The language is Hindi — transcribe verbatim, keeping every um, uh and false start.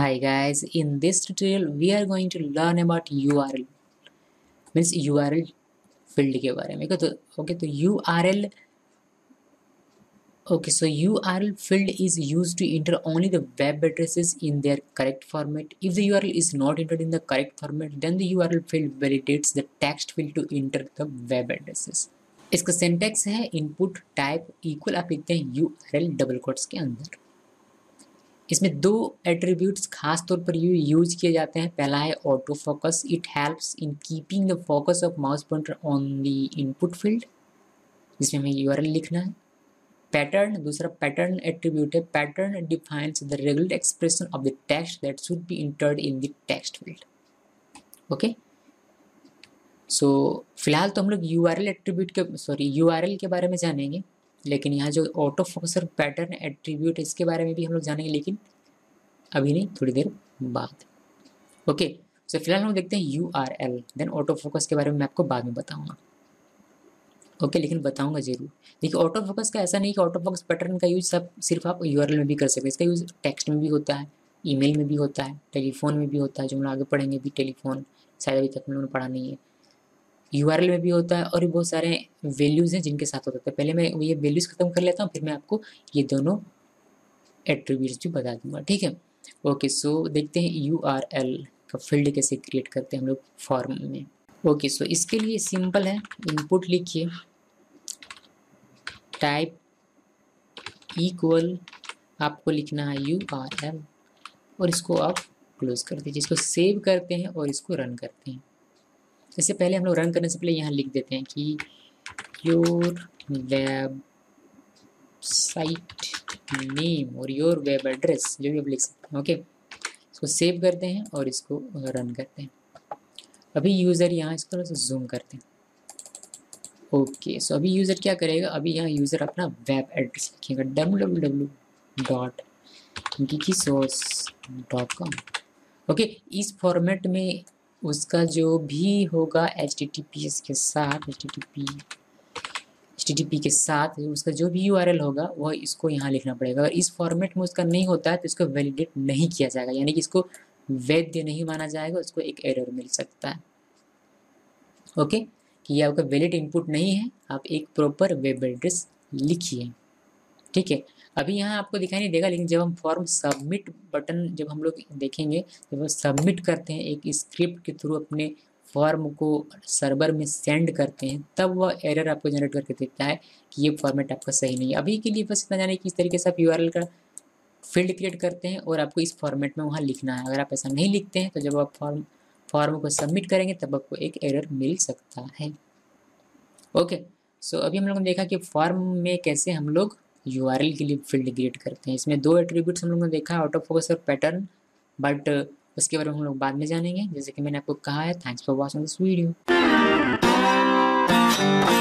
Hi guys, in this tutorial we are going to learn about U R L, means U R L field के बारे में। तो ओके तो U R L okay so U R L field is used to enter only the web addresses in their correct format. If the U R L is not entered in the correct format, then the U R L field validates the text field to enter the web addresses. इसका सिंटैक्स है इनपुट टाइप इक्वल आप लिखते हैं U R L double quotes के अंदर। इसमें दो एट्रीब्यूट्स खास तौर पर यू यूज किए जाते हैं। पहला है auto focus, it helps in keeping the focus of mouse pointer on the input field, जिसमें हमें यूआरएल लिखना है। पैटर्न, दूसरा पैटर्न एट्रीब्यूट है, pattern defines the regular expression of the text that should be entered in the text field. Okay so फिलहाल तो हम लोग यूआरएल एट्रीब्यूट के सॉरी यूआरएल के बारे में जानेंगे, लेकिन यहाँ जो ऑटो फोकस और पैटर्न एट्रीब्यूट है इसके बारे में भी हम लोग जानेंगे, लेकिन अभी नहीं, थोड़ी देर बाद। ओके सो फिलहाल हम देखते हैं U R L, then auto focus के बारे में मैं आपको बाद में बताऊंगा। ओके okay, लेकिन बताऊंगा जरूर। देखिए ऑटो फोकस का ऐसा नहीं कि ऑटो फोकस पैटर्न का यूज सब सिर्फ आप यूआरएल में भी कर सकते हैं। इसका यूज टेक्स्ट में भी होता है, ईमेल में भी होता है, टेलीफोन में भी होता है, जो हम लोग आगे पढ़ेंगे भी। टेलीफोन शायद अभी तक हम लोगों ने पढ़ा नहीं है। यूआरएल में भी होता है और भी बहुत सारे वैल्यूज़ हैं जिनके साथ होता है। पहले मैं ये वैल्यूज़ खत्म कर लेता हूँ, फिर मैं आपको ये दोनों एट्रीब्यूट्स भी बता दूंगा, ठीक है। ओके सो देखते हैं यूआरएल का फील्ड कैसे क्रिएट करते हैं हम लोग फॉर्म में। ओके सो इसके लिए सिंपल है, इनपुट लिखिए टाइप इक्वल, आपको लिखना है यूआरएल और इसको आप क्लोज कर दीजिए। इसको सेव करते हैं और इसको रन करते हैं। इससे पहले हम लोग रन करने से पहले यहाँ लिख देते हैं कि योर वेब साइट नेम और योर वेब एड्रेस, जो भी आप लिख सकते हैं। ओके इसको सेव करते हैं और इसको रन करते हैं। अभी यूज़र यहाँ इसको थोड़ा सा जूम करते हैं। ओके सो अभी यूज़र क्या करेगा, अभी यहाँ यूज़र अपना वेब एड्रेस लिखेगा डब्ल्यू डब्ल्यू डब्ल्यू डॉट गिकीसोर्स डॉट कॉम। ओके इस फॉर्मेट में उसका जो भी होगा H T T P S के साथ H T T P H T T P के साथ उसका जो भी यूआरएल होगा वह इसको यहाँ लिखना पड़ेगा। अगर इस फॉर्मेट में उसका नहीं होता है तो इसको वैलिडेट नहीं किया जाएगा, यानी कि इसको वैध नहीं माना जाएगा, उसको एक एरर मिल सकता है। ओके कि ये आपका वैलिड इनपुट नहीं है, आप एक प्रॉपर वेब एड्रेस लिखिए, ठीक है। अभी यहाँ आपको दिखाई नहीं देगा, लेकिन जब हम फॉर्म सबमिट बटन जब हम लोग देखेंगे, जब वो सबमिट करते हैं एक स्क्रिप्ट के थ्रू अपने फॉर्म को सर्वर में सेंड करते हैं, तब वह एरर आपको जनरेट करके देता है कि ये फॉर्मेट आपका सही नहीं है। अभी के लिए बस इतना जाने कि इस तरीके से आप यूआरएल का फील्ड क्रिएट करते हैं और आपको इस फॉर्मेट में वहाँ लिखना है। अगर आप ऐसा नहीं लिखते हैं तो जब आप फॉर्म फॉर्म को सबमिट करेंगे तब आपको एक एरर मिल सकता है। ओके सो अभी हम लोगों ने देखा कि फॉर्म में कैसे हम लोग यूआरएल के लिए फील्ड क्रिएट करते हैं। इसमें दो एट्रीब्यूट्स हम लोगों ने देखा है, ऑटो फोकस और पैटर्न, बट उसके बारे में हम लोग बाद में जानेंगे, जैसे कि मैंने आपको कहा है। Thanks for watching this video.